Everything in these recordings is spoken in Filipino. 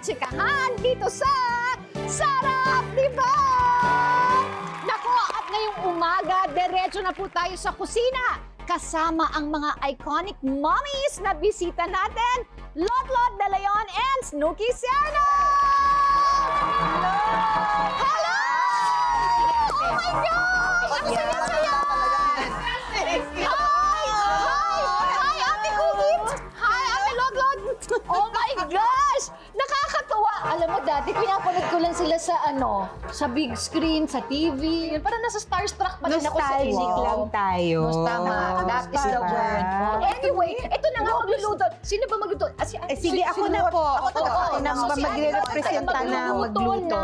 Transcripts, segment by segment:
chikahan dito sa Sarap, di ba? Nako, at ngayong umaga, diretso na po tayo sa kusina. Kasama ang mga iconic mommies na bisita natin, Lotlot De Leon and Snooky Serna! Hello! Hello! Oh my gosh! Ang saya-saya! Hi, Ate Kukit! Hi, Ate Lotlot! Oh my gosh! Nakakatuwa! Alam mo, dati pinapanood ko lang sila sa big screen, sa TV. Parang nasa starstruck pa rin ako sa Nostalgic lang tayo. Tama, that is the word. Anyway, ito na nga magluluto. Sino ba magluto? Sige, ako na po. Ako na magre-representa na magluto.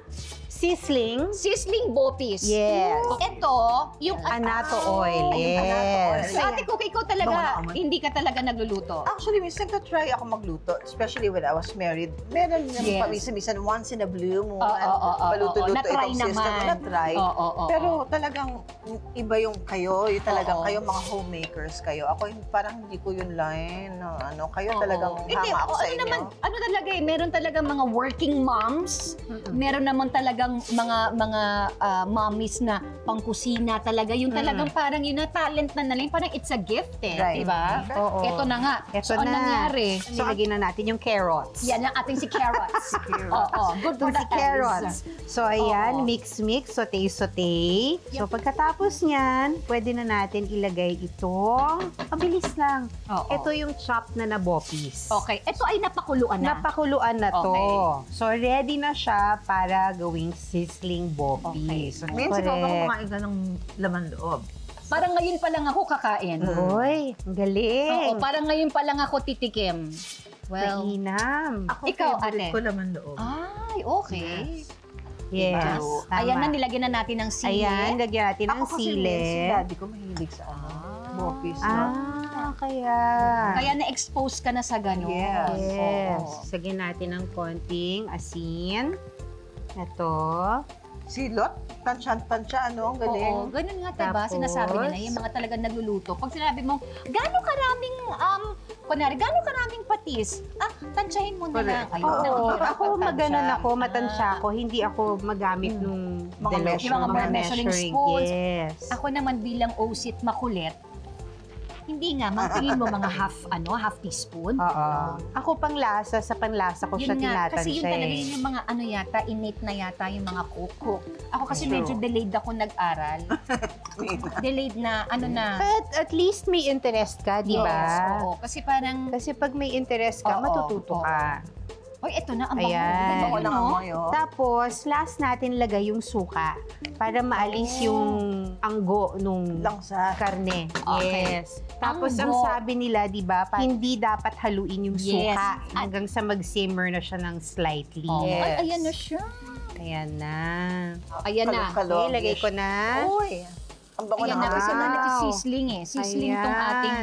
Sizzling bopis. Yes. Ito, yung Anato oil. Yes. So, Ate Cook, ikaw talaga, hindi ka talaga nagluluto. Actually, minsan nag-try ako magluto, especially when I was married. Meron naman paminsan-minsan, once in a blue moon, paluto-luto Na-try itong system. naman. Na-try. Pero talagang iba yung kayo, yung talagang kayo mga homemakers kayo. Ako parang hindi ko yun line. Kayo talagang hama ako sa inyo. Ano talaga meron talagang mga working moms, meron naman talagang mga mommies na pangkusina talaga. Yung talagang parang yun na talent na nalang, parang it's a gift Right. diba? Oo. Ito na nga. Ito Ano na. nangyari? So, nilagyan na natin yung carrots. Yan ang ating si carrots. Good for Itong the si carrots. So, ayan, mix-mix, sote-sote. So, pagkatapos niyan, pwede na natin ilagay itong, mabilis lang. Ito yung chopped na bopis. Okay. Ito ay napakuluan na. Napakuluan na to. Okay. So, ready na siya para gawing sizzling bopis. So, Minsan ako kumakain ka ng laman loob. Parang ngayon pa lang ako kakain. Uy, ang galing. Oo, parang ngayon pa lang ako titikim. Well, Mainam. Ako, Ikaw, favorite ate. ko laman loob. ay, okay. Yes. Tama. Ayan na, nilagyan na natin ng sili. Ayan, lagyan natin ng Ako kasi sili. si daddy ko mahilig sa bopis. Kaya. Kaya na-expose ka na sa gano'n. Yes. Oo. Sagyan natin ng konting asin. Ito. Silot, tansya, ang galing. Oo, ganun nga, diba? Tapos, Sinasabi nila, yung mga talagang nagluluto. Pag sinabi mo, gano'ng karaming patis? Tansyahin mo na lang. Ayun, Oo, hirap ako pagtansya. maganon ako, matansya ako. Hindi ako magamit nung Mga measuring spoons. Yes. Ako naman bilang OSIT makulit, hindi nga, tingin mo mga half teaspoon. Oo. Ako panlasa, sa panlasa ko siya Yun nga, tinatansya. kasi yun talaga yun yung mga innate na yata yung mga cook. Ako kasi medyo delayed ako nag-aral. Delayed na, But at least may interest ka, di ba? Yes, oo. Kasi parang, Kasi pag may interest ka, matututo ka. oy, eto na, ang bango. Ayan. Bango na, no? Tapos, last natin lagay yung suka para maalis yung anggo nung Langsa. karne. Okay. Yes. Tapos, ang Anggo. sabi nila, di ba, hindi dapat haluin yung Yes. suka hanggang sa mag-simmer na siya ng slightly. Ay, ayan na siya. Ayan na. Ayan na. Okay, lagay ko na. Uy, ang bango Ayan na na, kasi Wow. na sizzling Sizzling tong ating,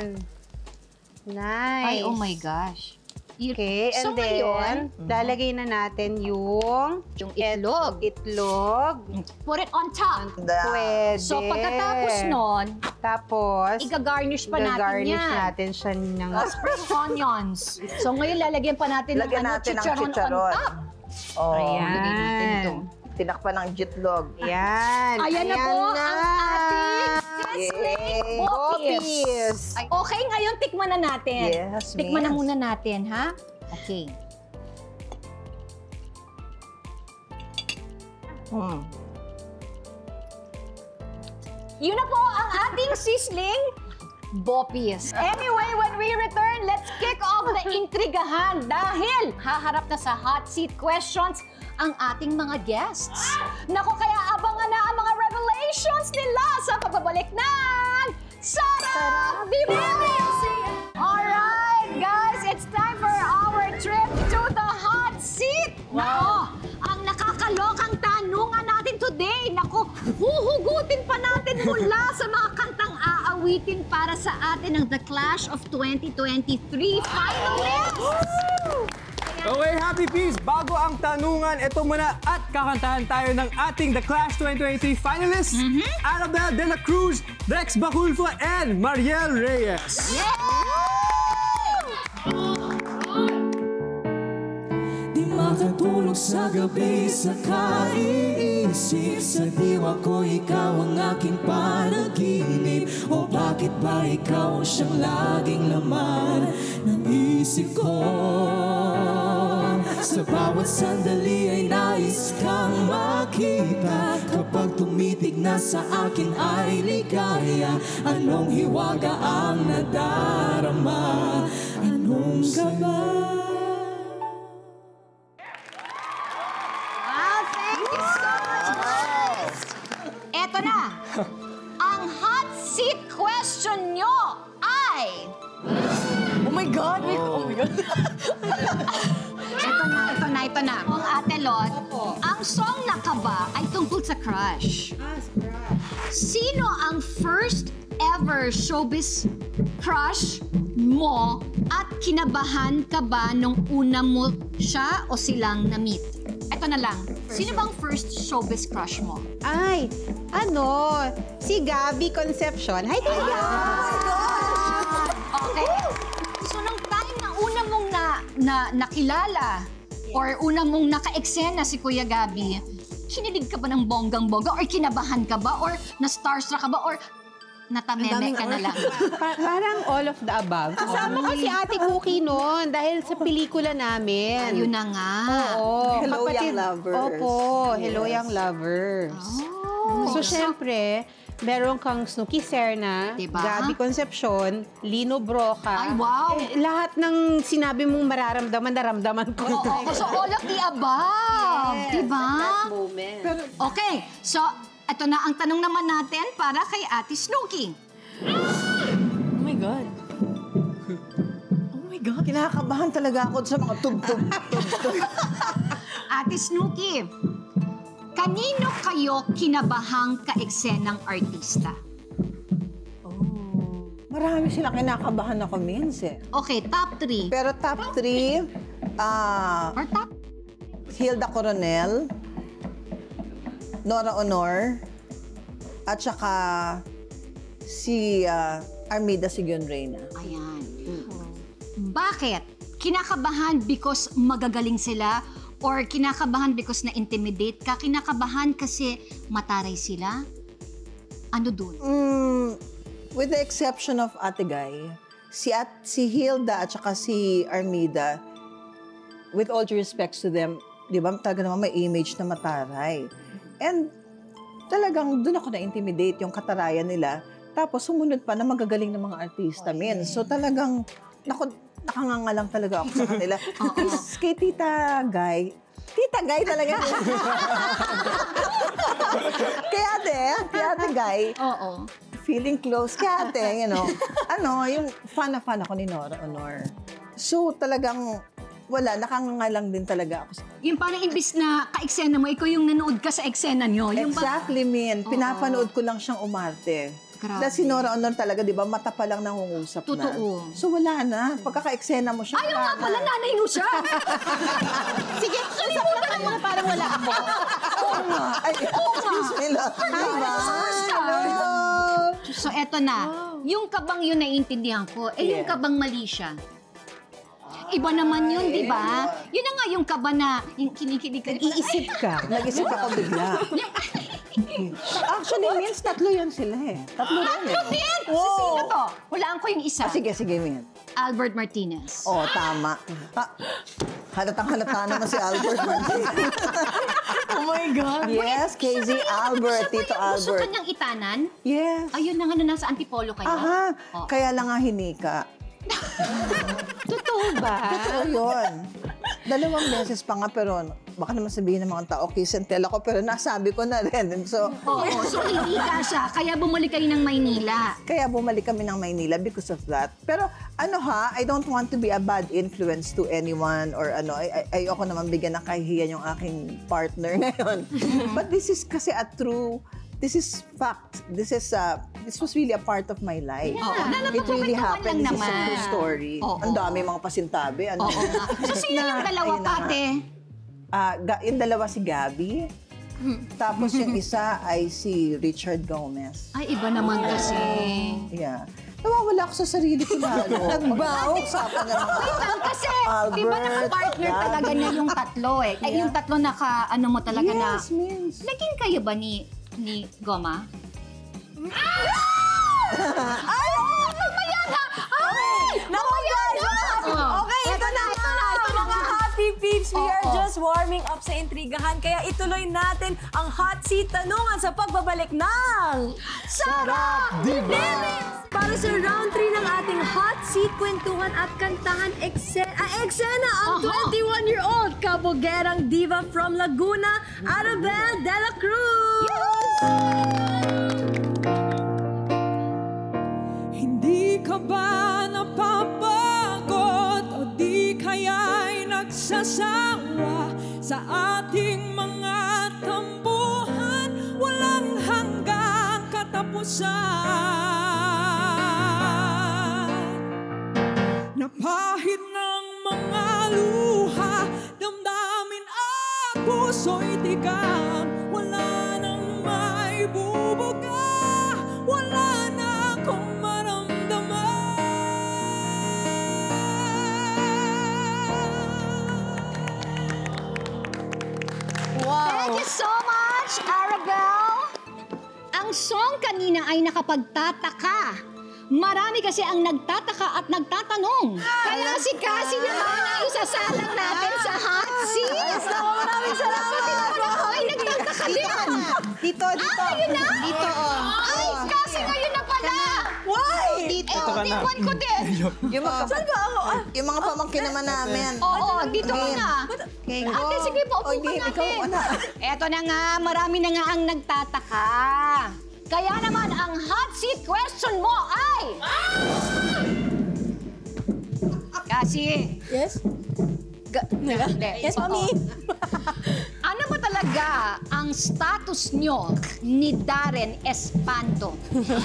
Nice. ay, oh my gosh. Okay, So, and then, ngayon, lalagay na natin yung itlog. itlog. Put it on top. Pwede. So, pagkatapos nun, Tapos, i-garnish pa natin gagarnish yan. natin siya ng... Spring onions. So, ngayon lalagyan pa natin Lagyan natin ng chicharon. on top. Oh, Lagyan natin ito. tinakpan ng jitlog. Ayan. Ayan na po ang ating sizzling bopis. Ay, okay, ngayon tikman na natin. Yes, Tikman na miss. muna natin, ha? Okay. Yun na po ang ating sizzling bopis. Anyway, when we return, let's kick off the intrigahan dahil haharap na sa hot seat questions ang ating mga guests. Naku, kaya abangan na ang mga revelations nila sa pagbabalik ng Sarap! Alright, guys, it's time for our trip to the hot seat. Nako, ang nakakalokang tanungan natin today, nako, huhugutin pa natin mula sa mga kantang aawitin para sa atin ng The Clash of 2023 finalists. Okay, Happy Peas! Bago ang tanungan, ito muna at kakantahan tayo ng ating The Clash 2023 finalists, Arabel de la Cruz, Rex Baculfo, and Mariel Reyes. Yeah! Di makatulog sa gabi sa kaiisip. Sa diwa ko ikaw ang aking panaginip. O bakit ba ikaw ang siyang laging laman ng isip ko? Sa bawat sandali ay nais kang makita. Kapag tumitig na sa akin ay ligaya. Anong hiwaga ang nadarama? Anong gaba? Wow, thank you so much, guys! Eto na! Ang hot seat question nyo ay... Oh my God! Oh my God! Ito na. Ang Ate Lot, ang song na Kaba ay tungkol sa crush. Sino ang first ever showbiz crush mo at kinabahan ka ba nung una mo siya o silang na-meet? Ito na lang. Sino bang first showbiz crush mo? Ay, si Gabby Concepcion. Hi, Gabby! Okay. So, nung time na una mong nakilala or una mong naka-eksena si Kuya Gabby, kinilig ka ba ng bonggang-bongga or kinabahan ka ba or na-starstruck ka ba or natameme ka na lang? Parang all of the above. Kasama ko si Ate Cookie noon dahil sa pelikula namin. Ayun na nga. Oo. Hello, Young Lovers. Opo, Hello, Young Lovers. Oh. So, syempre, meron kang Snooky Serna, Diba? Gabby Concepcion, Lino Broca. Ay, wow. Lahat ng sinabi mong mararamdaman, naramdaman ko. Oo, so all of the above. Diba? Moment. Okay, so ito na ang tanong naman natin para kay Ate Snooky. Oh my God. Oh my God. Kinakabahan talaga ako sa mga tub-tub. Ate Snooky, kanino kayo kinabahang kaeksenang artista? Marami silang kinakabahan ako minsan. Okay, top 3. Pero top 3, Or top? Hilda Coronel, Nora Honor, at saka si Armida Sigon Reyna. Ayan. Bakit? Kinakabahan because magagaling sila? Or kinakabahan because na-intimidate ka? Kinakabahan kasi mataray sila? Ano dun? With the exception of Ate Guy, si Hilda at saka si Armida, with all due respects to them, di ba, talaga naman may image na mataray. And talagang doon ako na-intimidate yung katarayan nila. Tapos sumunod pa na magagaling ng mga artista min. So talagang, nakangangalang talaga ako sa kanila. Kay Tita Guy talaga. Kaya Ate Guy, Oo. feeling close kay ate, you know. Yung fan na fan ako ni Nora Honor. So talagang, nakangangalang din talaga ako. Yung parang imbis na ka-eksena mo, ikaw yung nanood ka sa eksena nyo. Yung Exactly, Min. Pinapanood ko lang siyang umarte. Grabe. Dahil si Nora Honor talaga, di ba, mata pa lang nangungusap na. Totoo. So wala na. Pagkaka-eksena mo siya, Ayaw wala nga pala, na. nanay mo siya. Sige, kalimutan mo na parang wala ako. Ay, excuse me lang. Diba? Hello. So eto na, yung kabang yun naiintindihan ko, yung Yeah. kabang mali siya. Iba naman yun, di ba? Yun na nga yung kaba na, yung kinikilig ka. Iisip ka. Nag-isip ako bigla. Actually, Min, tatlo yan sila eh. Tatlo yan eh. Din! Wow. Sino to? Hulaan ko yung isa. Sige, Min. Albert Martinez. Oo, tama. Halatang-halata naman si Albert Martinez. Oh my God. Yes, KZ Albert, Tito Gusto Albert. kanyang itanan? Yes. Ayun na nga na nasa antipolo kayo. Aha, Oh. kaya lang nga hinika. Totoo ba? Totoo yun. 2 beses pa nga, pero baka naman sabihin ng mga tao, kiss and tell ako, pero nasabi ko na rin. So, Oo, so hindi ka siya. Kaya bumalik kayo ng Maynila. kaya bumalik kami ng Maynila because of that. Pero I don't want to be a bad influence to anyone or ayoko naman bigyan ng kahihiyan yung aking partner ngayon. But this is kasi this is fact. This was really a part of my life. Oo, It really nakakwentuhan happened. lang This is a naman. true story. Oo. Ang dami mga pasintabi. Oo nga. So sino yung dalawa, Ayun na nga. pate? Yung dalawa si Gabby. Tapos yung isa ay si Richard Gomez. Ay, iba naman kasi. Yeah. nawawala ako sa sarili ko lalo. Nagbaho, usapan na naman. Wait lang, kasi Albert, di ba naka-partner yan. talaga niya yung tatlo eh. Ay, yung tatlo ano mo talaga na. Yes, miss. Naging kayo ba ni Goma? Ay, mamaya na! Ay! Mamaya na! Okay, ito na. Mga happy peeps, we are just warming up sa intrigahan. Kaya ituloy natin ang hot seat tanungan sa pagbabalik ng Sarap! Para sa round 3 ng ating hot seat, kwentuhan at kantahan eksena ang 21-year-old kabogerang diva from Laguna, Adventure De La Cruz! Hindi ka ba napapagod o di kaya'y nagsasawa sa ating mga tampuhan? Walang hanggang katapusan. Napahid ng mga luha, damdamin at puso'y tigang. Wala nang may bubuga, wala na akong Thank you so much, Arabelle! Ang song kanina ay nakapagtataka. Marami kasi ang nagtataka at nagtatanong. Kaya si Cassie naman ay isasalang natin sa hot seat. Maraming salamat! Ay, nagtataka din. Dito. Ayun na? Dito, oh. Ay, Cassie, ngayon na pala. Why? Dito. Tingwan ko din. Yung mga, Saan ba ako? yung mga pamangkin naman namin. Oo, dito ka na. Okay, Ate, sige po, upo Hindi, ka ikaw natin. na. Eto na nga, marami na nga ang nagtataka. Kaya naman, ang hot seat question mo ay... Kasi... Yes? Yes, Mami. Ano ba talaga ang status nyo ni Darren Espanto?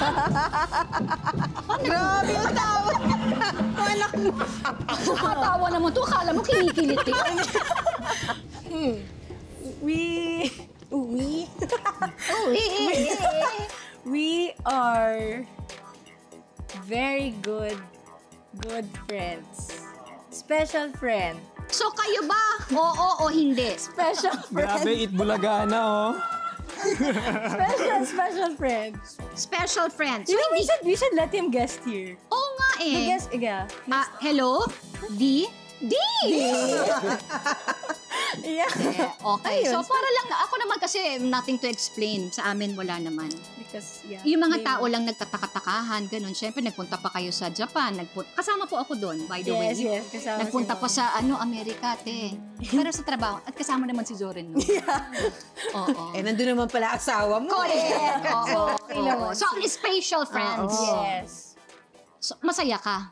Grabe yung tawa. Anak mo. Nakatawa naman to, akala mo kinikilit eh. We are very good friends. Special friend. So kayo ba? Oo o hindi? Special friend. Grabe, itbulaga na, oh. Special friend. Special friends. You So, know, hindi... we should let him guest here. Oo nga eh. Guest, yeah. Hello? D? Yeah. Okay. Ayun. So para lang, ako naman kasi nothing to explain. Sa amin wala naman. Because, yeah. Yung mga tao lang nagtataka-takahan, ganun. Siyempre, nagpunta pa kayo sa Japan. Kasama po ako doon, by the way. Yes, kasama Nagpunta si pa sa Amerika, te. Pero sa trabaho. At kasama naman si Zoren, no? Oo. Eh, nandun naman pala asawa mo. Correct. Oo. okay naman. So, special friends. Yes. So, masaya ka?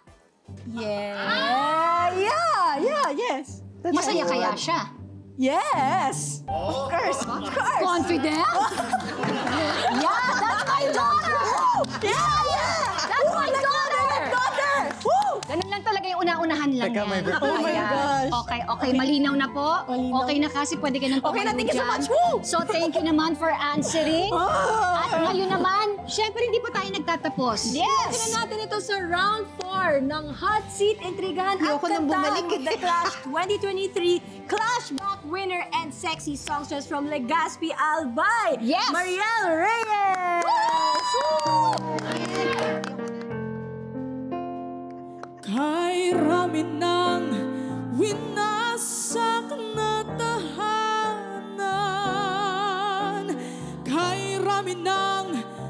Yeah. Yes. Masaya kaya siya? Yes. Of course. Confident? Yeah, that's my daughter! Yeah. That's my daughter! Woo! Ganun lang talaga yung una-unahan lang Teka, yan. may birthday. Oh my Ayan. gosh. Okay, malinaw na po. Malinaw. Okay na kasi pwede ka nang Okay na, thank you so dyan. much. Woo! So, thank you naman for answering. At ngayon naman, syempre hindi pa tayo nagtatapos. Yes! Tignan natin ito sa round 4 ng Hot Seat Intrigahan at Ayoko nang Kantahan bumalik with the Clash 2023 Clashback winner and sexy songstress from Legazpi Albay, Yes! Mariel Reyes! Kay rami ng winasak na tahanan, kay rami ng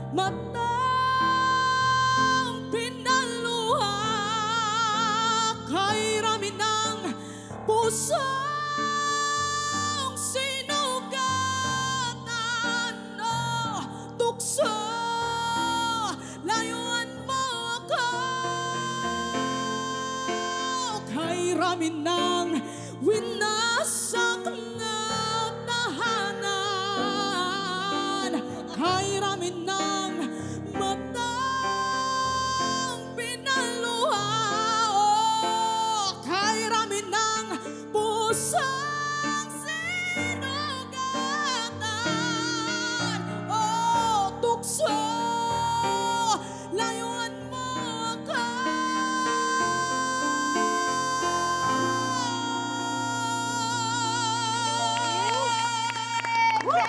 matang pinaluha, kay rami ng pusong sinugatan, oh, tukso, layuan mo ako. Kay rami ng winasak na tahanan, kay rami ng matang pinaluha, oh, kay rami ng pusang sinugatan, oh, tukso, layuan mo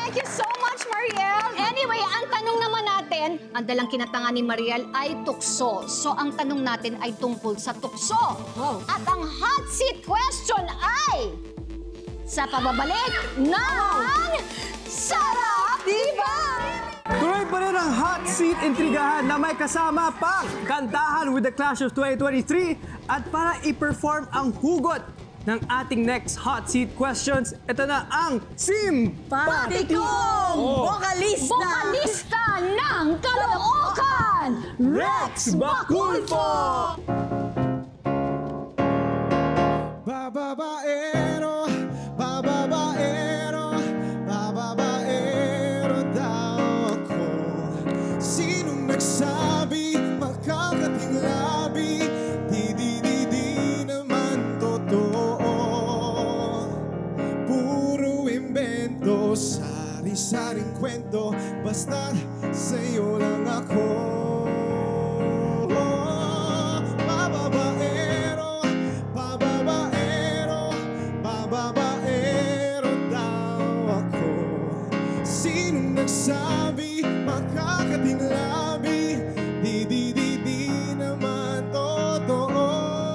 Thank you so much, Mariel. Anyway, ang tanong naman natin, ang dalang kinatanga ni Mariel ay tukso. So, ang tanong natin ay tungkol sa tukso. Wow. At ang hot seat question ay sa pababalik ng Sarap, diba? Tuloy pa rin ang hot seat intrigahan na may kasama pang kantahan with the Clash of 2023 at para i-perform ang hugot ng ating next hot seat questions, ito na ang Patikong! Vokalista! Bokalista ng Caloocan, Rex Baculfo! Bababaero, bababaero, bababaero daw ako. Sinong nagsabi, makakating labi, di naman totoo. Puro imbento, sari-saring kwento, basta sa'yo lang ako. Bababaero, bababaero, bababaero daw ako. Sinong nagsabi, makakating labi, di naman totoo.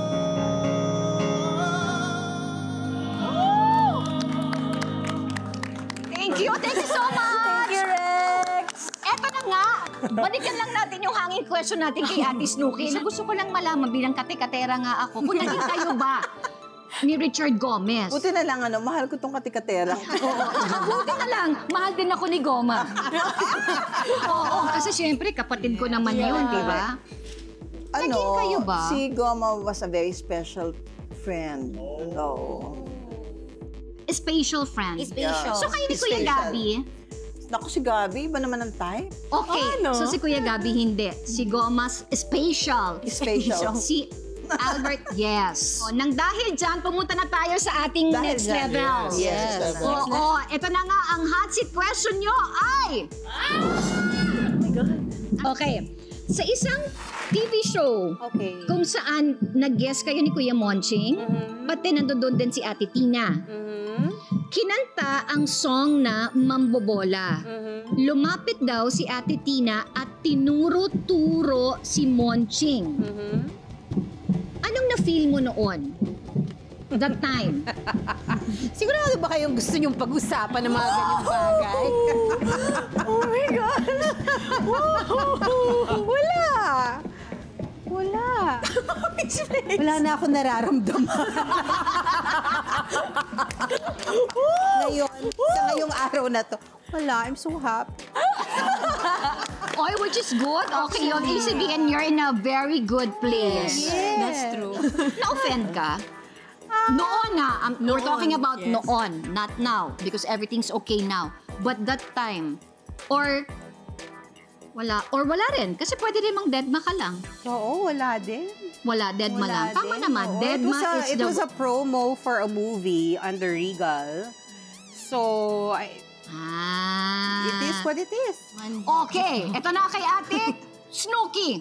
Thank you so much! Thank you, Rex! Eto na nga, balikan lang natin yung hanging question natin kay Ate Snooky. Na gusto ko lang malaman bilang kate-katera nga ako, kung naging kayo ba ni Richard Gomez? Buti na lang, mahal ko tong katikatera. Buti na lang, mahal din ako ni Goma. Oo, kasi syempre kapatid ko naman yun, di ba? Naging kayo ba? Si Goma was a very special friend. Spatial friend. Spatial. So kayo ni Kuya Spatial. Gabi? Naku, si Gabi, iba naman ang type. Okay, Ano? so si Kuya Gabi hindi. Si Gomas spatial. Spatial. Si Albert, yes. O, nang dahil dyan, pumunta na tayo sa ating Dahil next dyan, level. yes, next level. Oo, ito na nga, ang hot seat question nyo ay... Okay, sa isang TV show, Okay. kung saan nag-guest kayo ni Kuya Monching, pati nandoon din si Ate Tina. Kinanta ang song na Mambobola. Lumapit daw si Ate Tina at tinuro-turo si Monching. Anong na-feel mo noon? That time? Sigurado ba kayong gusto niyong pag-usapan ng mga ganyang bagay? Oh my God! Wala! Wala. Wala na ako nararamdaman. Ngayon, sa ngayong araw na to, wala, I'm so happy. Oy, which is good. Okay, yun. Ibig sabihin, you're in a very good place. Yes. That's true. Na-offend ka? Noon na. We're talking about yes. noon, not now. Because everything's okay now. But that time, or wala rin. Kasi pwede rin mang deadma ka lang. Oo, wala din. Wala, deadma Wala lang. Tama din, naman, oo. deadma is It was a promo for a movie under Regal. So, it is what it is. Okay, eto na kay Ate Snooky.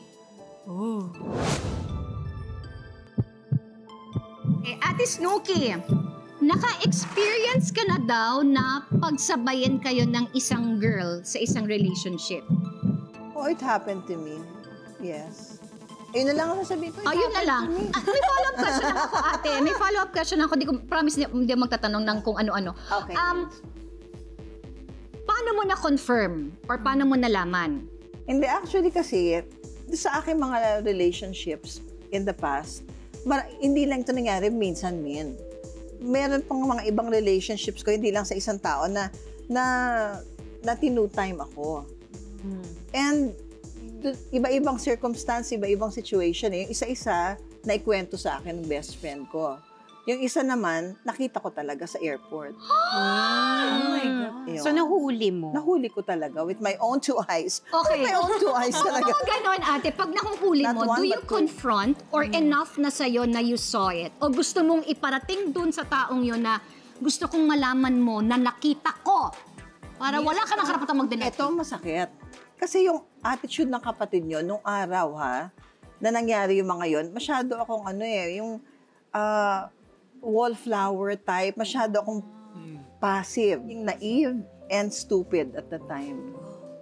Ate Snooky, naka-experience ka na daw na pagsabayan kayo ng isang girl sa isang relationship. Oh, it happened to me. Yes. Ayun na lang ang sasabihin ko. Ayun na lang. May follow-up question lang ako, ate. May follow-up question ako. Di ko, promise, hindi magtatanong ng kung ano-ano. Okay. Paano mo na-confirm? Or paano mo nalaman? Hindi, actually kasi, sa aking mga relationships in the past, hindi lang ito nangyari minsan-min. Meron pang mga ibang relationships ko, hindi lang sa isang tao na tinutime ako. And iba-ibang circumstance, iba-ibang situation. Yung isa-isa, naikwento sa akin ng best friend ko. Yung isa naman, nakita ko talaga sa airport. Oh my God. Yun. So, nahuli mo? Nahuli ko talaga with my own two eyes. Okay. With my own two eyes talaga. Kung gano'n, ate, pag nakuhuli Not mo, one, do you but two. confront or enough na sa'yo na you saw it? O gusto mong iparating dun sa taong yun na gusto kong malaman mo na nakita ko para wala ka nang karapatang mag-deny? Ito masakit. Kasi yung attitude ng kapatid nyo, nung araw na nangyari yung mga yon, masyado akong yung wallflower type, masyado akong passive. Yung naive, and stupid at the time.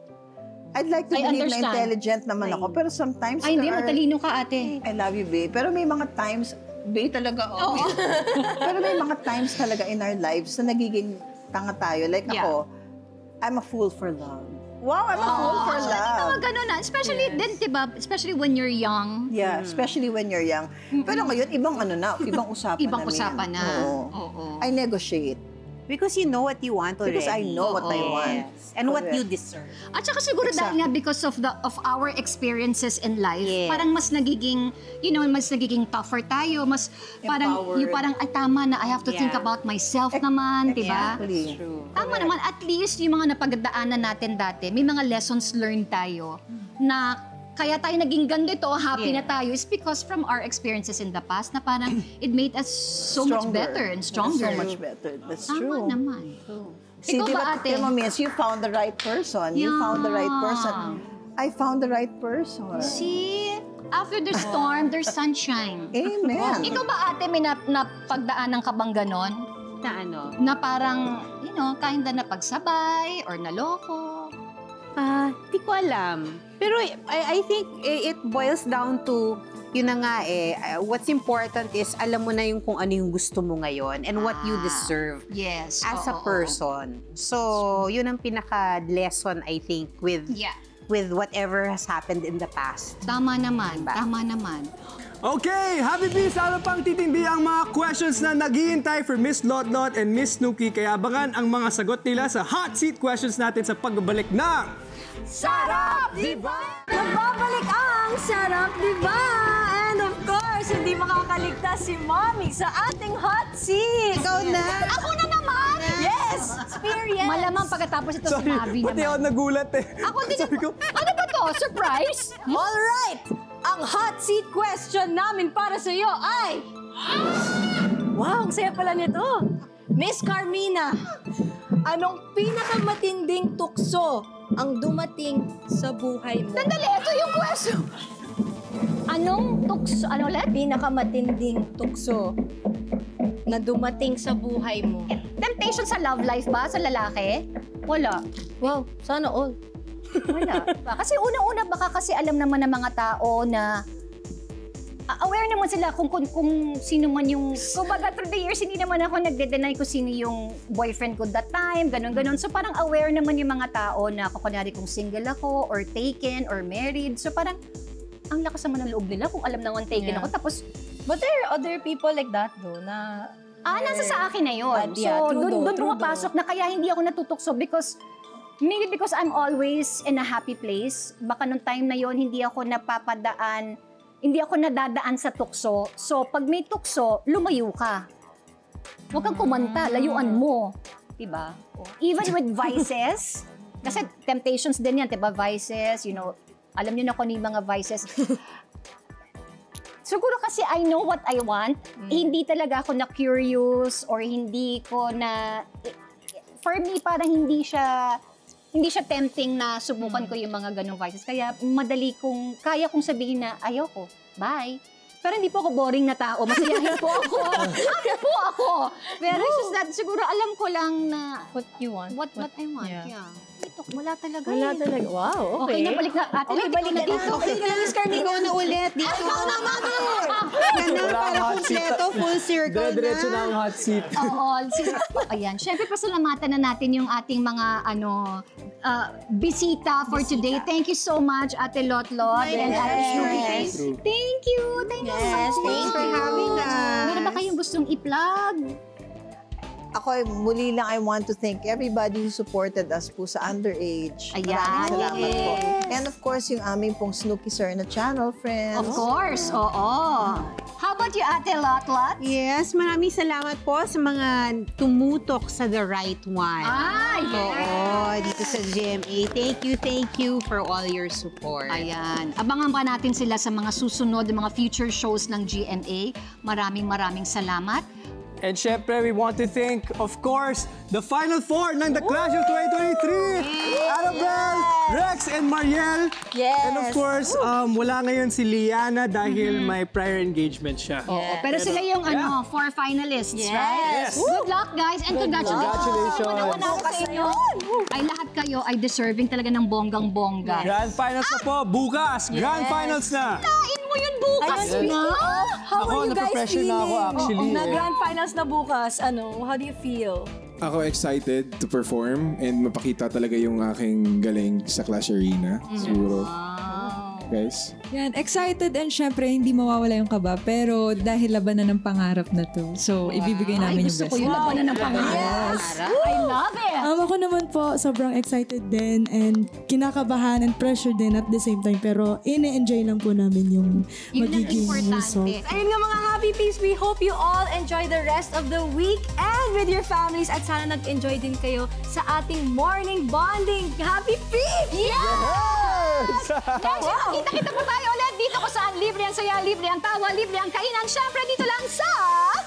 I'd like to I believe understand. na intelligent naman ako, pero sometimes Ay, hindi, there are- matalino ka, ate. I love you, babe. Pero may mga times, babe talaga, pero may mga times talaga in our lives na nagiging tanga tayo. Like Yeah. ako, I'm a fool for love. Wow, I'm a fool for Actually, love. mga ganun na. Especially din, diba? Especially when you're young. Yeah, especially when you're young. Pero ngayon, ibang ano na, ibang usapan Ibang na. usapan na. Oo. Oo. I negotiate. Because you know what you want already. Because I know what I want. Yes. And what you Correct. deserve. At saka siguro dahil nga because of our experiences in life, Yes. parang mas nagiging, mas nagiging tougher tayo, mas parang, Empowered. yung parang, ay tama na, I have to think Yeah. about myself naman, di ba? Exactly. True. Tama naman, at least yung mga napagdaanan natin dati, may mga lessons learned tayo na kaya tayo naging ganito, happy na tayo, is because from our experiences in the past na parang it made us so much better and stronger. So much better. That's Tama true. naman. See, Ikaw di ba, ba, ate? Timo, means you found the right person. You found the right person. I found the right person. See, after the storm, there's sunshine. Amen. Ikaw ba, ate, may napagdaanan ka bang ganon? Na ano? Na parang, kinda na pagsabay or naloko? Di ko alam. Pero I think it boils down to, yun na nga what's important is alam mo na yung kung ano yung gusto mo ngayon and what you deserve Yes. as a oo. person. So, yun ang pinaka-lesson, I think, with whatever has happened in the past. Tama naman, tama naman. Okay, Happy Bees, lalo pang titindi ang mga questions na naghihintay for Miss Lotlot and Miss Snooky. Kaya abangan ang mga sagot nila sa hot seat questions natin sa pagbabalik ng Sarap, di ba? Nagbabalik ang Sarap, di ba? And of course, hindi makakaligtas si Mommy sa ating hot seat. Ikaw na! Ako na naman! Yes! Experience! Malamang pagkatapos ito Sorry, sinabi pati ako naman. nagulat eh. Ako din. Sabi ko, Ano ba to? Surprise? Alright! Ang hot seat question namin para sa iyo ay... Wow, ang saya pala nito. Miss Carmina, anong pinakamatinding tukso ang dumating sa buhay mo? Sandali, ito yung question. Anong tukso? Ano ulit? Pinakamatinding tukso na dumating sa buhay mo? Temptation sa love life ba? Sa lalaki? Wala. Wow, sana all. Wala. Kasi unang-una baka kasi alam naman ng mga tao na aware naman sila kung sino man yung... Kumbaga, through the years, hindi naman ako nagde-deny kung sino yung boyfriend ko that time, ganun-ganun. So parang aware naman yung mga tao na kunyari kung single ako, or taken, or married. So parang, ang lakas naman ng loob nila kung alam naman taken ako. Tapos, But there are other people like that though, na... nasa sa akin na yun. But yeah, So, true doon though. pumapasok na kaya hindi ako natutukso because maybe because I'm always in a happy place. Baka nung time na yon hindi ako nadadaan sa tukso. So, pag may tukso, lumayo ka. Huwag kang kumanta, layuan mo. Diba? Even with vices, kasi temptations din yan, diba? Vices, alam niyo na kung ano yung mga vices. Siguro kasi I know what I want. Hindi talaga ako na-curious or hindi ko na... For me, parang hindi siya tempting na subukan ko yung mga ganong vices. Kaya kaya kong sabihin na ayoko. Bye. Pero hindi po ako boring na tao. Masayahin po ako. Ano po ako? Pero it's just that siguro alam ko lang na What you want? what I want. Yeah. Ito, wala talaga. Wala talaga. Wow, Okay okay. na, balik na. Ate, Okay, balik na dito. Okay na, Miss Carmen. Ikaw na ulit. Dito. Ikaw naman Ganun, Wala para ang hot seat. kumpleto, full circle na. Dire-diretso na ang hot seat. Oo, ayan. Siyempre, pasalamatan na natin yung ating mga bisita for today. Thank you so much, Ate Lotlot and Ate Snooky. Yes. Thank you. Thank you so much. Thanks for having us. Meron ba kayong gustong i-plug? Ako, muli lang, I want to thank everybody who supported us po sa Underage. Ayan. Maraming salamat po. And of course, yung aming pong Snooky Serna channel, friends. Of course, oo. How about you, Ate Lotlot? Yes, maraming salamat po sa mga tumutok sa the right one. Oo, dito sa GMA. Thank you for all your support. Ayan. Abangan pa natin sila sa mga susunod, mga future shows ng GMA. Maraming salamat. And syempre, we want to thank, of course, the Final Four ng The Clash of 2023! Arabel, Rex and Mariel. Yes. And of course, wala ngayon si Liana dahil may prior engagement siya. Pero sila yung 4 finalists, right? Yes. Good luck, guys, and congratulations. Congratulations. Una sa inyo. Ay lahat kayo ay deserving talaga ng bonggang-bongga. Grand Finals na po, bukas. Grand Finals na. Kain mo yun bukas Speaking na. of, how Ako, are you guys nape-pressure feeling? na ako actually, Na eh. grand finals na bukas, how do you feel? Ako excited to perform and mapakita talaga yung aking galing sa Clash Arena. Siguro. Guys. Yan, excited and syempre hindi mawawala yung kaba pero dahil labanan ng pangarap na to. So, ibibigay namin yung best. Gusto ko yung labanan ng pangarap. I love it. Ako naman po, sobrang excited din and kinakabahan and pressure din at the same time. Pero ine-enjoy lang po namin yung Yun ang magiging result. importante. Ayun nga mga Happy Peeps, we hope you all enjoy the rest of the week and with your families at sana nag-enjoy din kayo sa ating morning bonding. Happy Peeps! Next, kita-kita po tayo ulit dito ko saan libre ang saya, libre ang tawa, libre ang kainan. Syempre dito lang sa